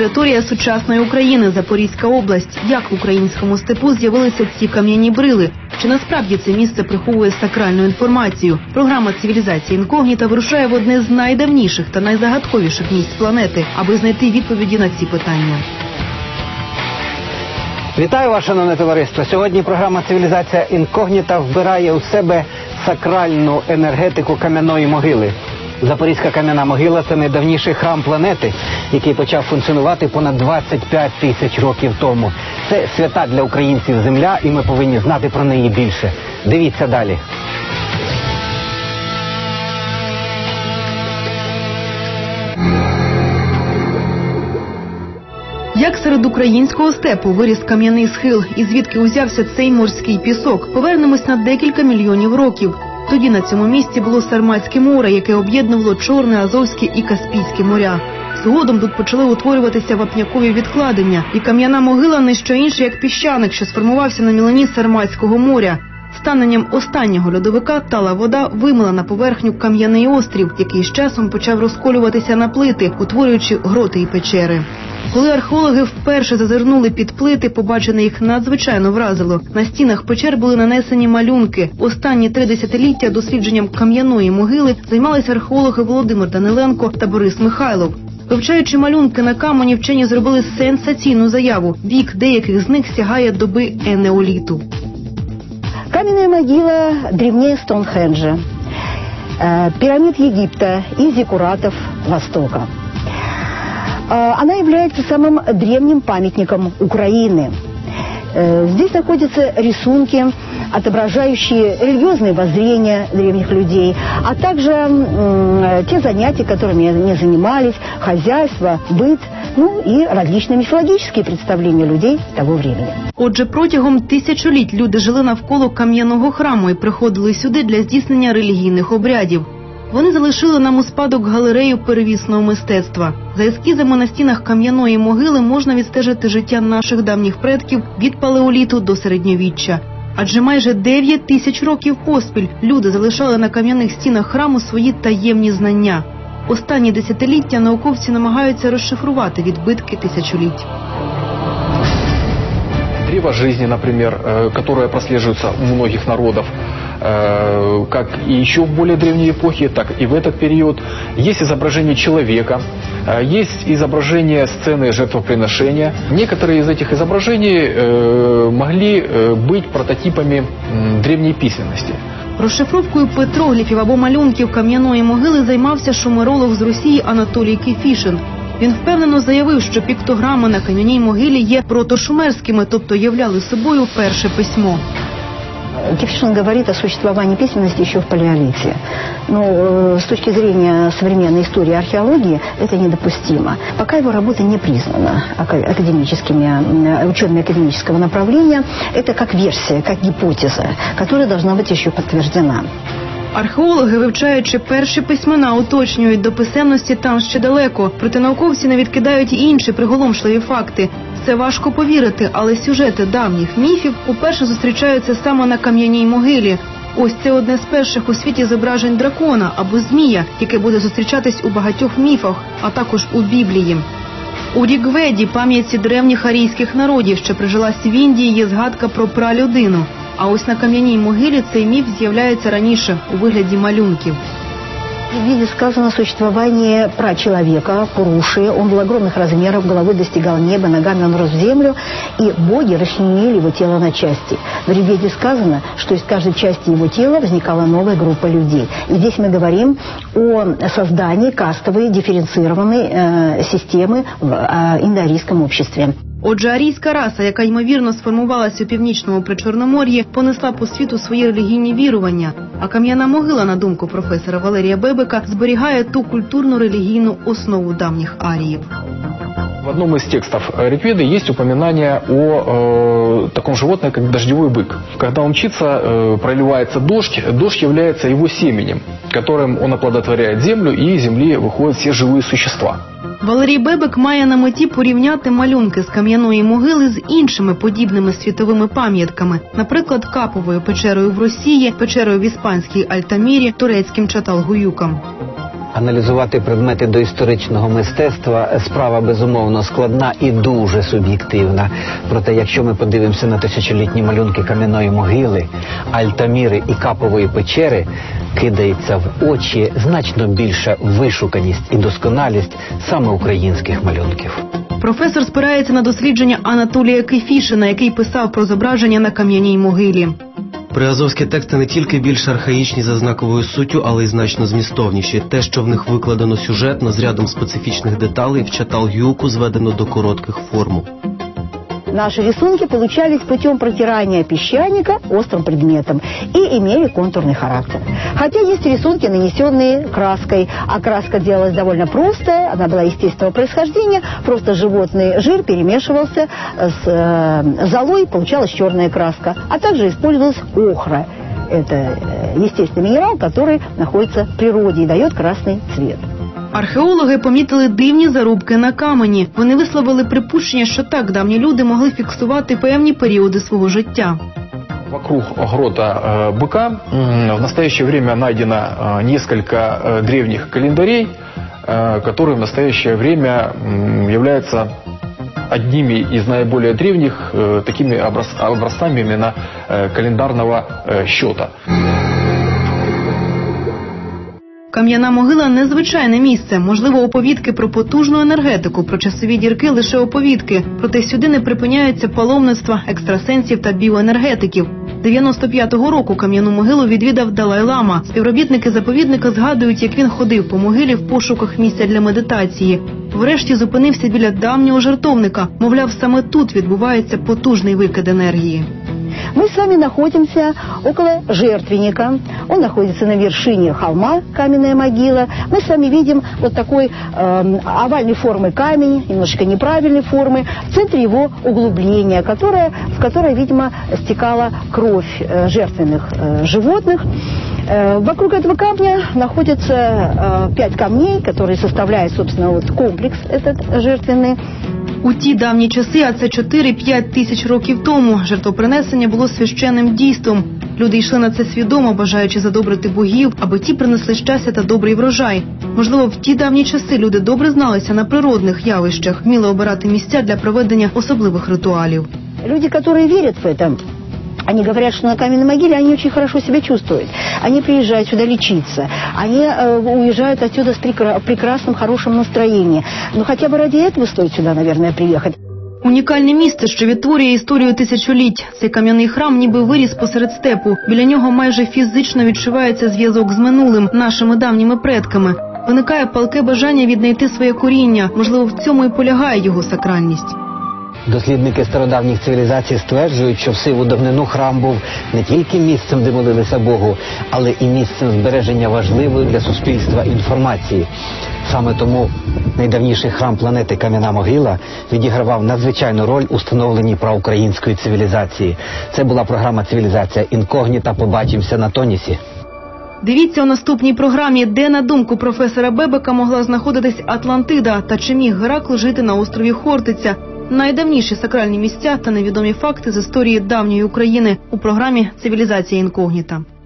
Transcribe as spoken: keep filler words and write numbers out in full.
територія сучасної України, Запорізька область. Як в українському степу з'явилися ці кам'яні брили? Чи насправді це місце приховує сакральну інформацію? Програма «Цивілізація інкогніта» вирушає в одне з найдавніших та найзагадковіших місць планети, аби знайти відповіді на ці питання. Вітаю вас, шановне товариство! Сьогодні програма «Цивілізація інкогніта» вбирає у себе сакральну енергетику кам'яної могили. Запорізька кам'яна могила – це найдавніший храм планети, який почав функціонувати понад двадцять п'ять тисяч років тому. Це свята для українців земля, і ми повинні знати про неї більше. Дивіться далі. Як серед українського степу виріс кам'яний схил і звідки узявся цей морський пісок? Повернемось на декілька мільйонів років. Тоді на цьому місці було Сарматське море, яке об'єднувало Чорне, Азовське і Каспійське моря. Згодом тут почали утворюватися вапнякові відкладення, і кам'яна могила – не що інше, як піщаник, що сформувався на мілині Сарматського моря. Станенням останнього льодовика тала вода вимила на поверхню кам'яний острів, який з часом почав розколюватися на плити, утворюючи гроти і печери. Коли археологи вперше зазирнули під плити, побачене їх надзвичайно вразило. На стінах печер були нанесені малюнки. Останні три десятиліття дослідженням кам'яної могили займалися археологи Володимир Даниленко та Борис Михайлов. Вивчаючи малюнки на камені, вчені зробили сенсаційну заяву. Вік деяких з них сягає доби енеоліту. Каменная могила древнее Стоунхенджа, пирамид Египта и зиккуратов Востока. Она является самым древним памятником Украины. Здесь находятся рисунки, отображающие религиозные воззрения древних людей, а также м, те занятия, которыми они занимались, хозяйство, быт, ну и различные міфологічні представлення людей того времени. Отже, протягом тисячоліть люди жили навколо кам'яного храму і приходили сюди для здійснення релігійних обрядів. Вони залишили нам у спадок галерею перевісного мистецтва. За ескізами на стінах кам'яної могили можна відстежити життя наших давніх предків від палеоліту до середньовіччя. Адже майже дев'ять тисяч років поспіль люди залишали на кам'яних стінах храму свої таємні знання. Останні десятиліття науковці намагаються розшифрувати відбитки тисячоліть. Древо жизни, например, которое прослеживается у многих народов, как и еще в более древней эпохе, так и в этот период. Есть изображение человека, есть изображение сцены жертвоприношения. Некоторые из этих изображений могли быть прототипами древней письменности. Розшифровкою петрогліфів або малюнків кам'яної могили займався шумеролог з Росії Анатолій Кефішин. Він впевнено заявив, що піктограми на кам'яній могилі є протошумерськими, тобто являли собою перше письмо. Кефішин говорит о существовании письменности еще в палеолите. Но с точки зрения современной истории и археологии это недопустимо. Пока его работа не признана академическими, учеными академического направления, это как версия, как гипотеза, которая должна быть еще подтверждена. Археологи, вивчаючи перші письмена, уточнюють, до писемності там ще далеко. Проте науковці не відкидають і інші приголомшливі факти. Це важко повірити, але сюжети давніх міфів уперше зустрічаються саме на кам'яній могилі. Ось це одне з перших у світі зображень дракона або змія, яке буде зустрічатись у багатьох міфах, а також у Біблії. У Рігведі, пам'ятці древніх арійських народів, що прижилась в Індії, є згадка про пралюдину. А ось на кам'яній могилі цей міф з'являється раніше у вигляді малюнків. В Библии сказано существование прачеловека, Пуруши. Он был огромных размеров, головой достигал неба, ногами он рос в землю, и боги расчленили его тело на части. В Ригведе сказано, что из каждой части его тела возникала новая группа людей. И здесь мы говорим о создании кастовой, дифференцированной э, системы в э, индоарийском обществе. Отже, арійська раса, яка, ймовірно, сформувалася у північному Причорномор'ї, понесла по світу свої релігійні вірування. А кам'яна могила, на думку професора Валерія Бебека, зберігає ту культурно-релігійну основу давніх аріїв. В одном из текстов Ригведы есть упоминание о э, таком животном, как дождевой бык. Когда он мчится, э, проливается дождь, дождь является его семенем, которым он оплодотворяет землю, и из земли выходят все живые существа. Валерій Бебек має на меті порівняти малюнки з кам'яної могили з іншими подібними світовими пам'ятками, наприклад, Каповою печерою в Росії, печерою в іспанській Альтамірі, турецьким Чаталгуюком. Аналізувати предмети доісторичного мистецтва – справа безумовно складна і дуже суб'єктивна. Проте, якщо ми подивимося на тисячолітні малюнки кам'яної могили, Альтаміри і Капової печери, кидається в очі значно більша вишуканість і досконалість саме українських малюнків. Професор спирається на дослідження Анатолія Кефішина, який писав про зображення на кам'яній могилі. Приазовські тексти не тільки більш архаїчні за знаковою суттю, але й значно змістовніші. Те, що в них викладено сюжетно з рядом специфічних деталей, в Чатал-Юку зведено до коротких формул. Наши рисунки получались путем протирания песчаника острым предметом и имели контурный характер. Хотя есть рисунки, нанесенные краской, а краска делалась довольно простая, она была естественного происхождения, просто животный жир перемешивался с э, золой, получалась черная краска, а также использовалась охра. Это естественный минерал, который находится в природе и дает красный цвет. Археологи помітили дивні зарубки на камені. Вони висловили припущення, що так давні люди могли фіксувати певні періоди свого життя. Вокруг грота э, быка э, в настоящее время найдено э, несколько э, древних календарей, э, которые в настоящее время э, являются одними из наиболее древних э, такими образ, образцами именно э, календарного э, счета. Кам'яна могила – незвичайне місце. Можливо, оповідки про потужну енергетику, про часові дірки – лише оповідки. Проте сюди не припиняється паломництва екстрасенсів та біоенергетиків. дев'яносто п'ятого року кам'яну могилу відвідав Далай-лама. Співробітники заповідника згадують, як він ходив по могилі в пошуках місця для медитації. Врешті зупинився біля давнього жертовника. Мовляв, саме тут відбувається потужний викид енергії. Мы с вами находимся около жертвенника. Он находится на вершине холма, каменная могила. Мы с вами видим вот такой э, овальной формы камень, немножко неправильной формы. В центре его углубление, которое, в которое, видимо, стекала кровь э, жертвенных э, животных. Э, вокруг этого камня находятся э, пять камней, которые составляют, собственно, вот комплекс этот жертвенный. У ті давні часи, а це чотири-п'ять тисяч років тому, жертвопринесення було священним дійством. Люди йшли на це свідомо, бажаючи задобрити богів, аби ті принесли щастя та добрий врожай. Можливо, в ті давні часи люди добре зналися на природних явищах, вміли обирати місця для проведення особливих ритуалів. Люди, которые верят в это, они говорят, что на каменной могиле они очень хорошо себя чувствуют. Они приезжают сюда лечиться. Они э, уезжают отсюда с прекрасным, хорошим настроением. Но хотя бы ради этого стоит сюда, наверное, приехать. Унікальне місце, що відтворює історію тисячоліть. Цей кам'яний храм ніби виріс посеред степу. Біля нього майже фізично відчувається зв'язок з минулим, нашими давніми предками. Виникає палке бажання віднайти своє коріння. Можливо, в цьому і полягає його сакральність. Дослідники стародавніх цивілізацій стверджують, що в сиву давнину храм був не тільки місцем, де молилися Богу, але і місцем збереження важливої для суспільства інформації. Саме тому найдавніший храм планети Кам'яна могила відігравав надзвичайну роль у становленні проукраїнської цивілізації. Це була програма «Цивілізація інкогніта». Побачимося на Тонісі. Дивіться у наступній програмі, де, на думку професора Бебека, могла знаходитись Атлантида та чи міг Геракл жити на острові Хортиця. Найдавніші сакральні місця та невідомі факти з історії давньої України у програмі «Цивілізація інкогніта».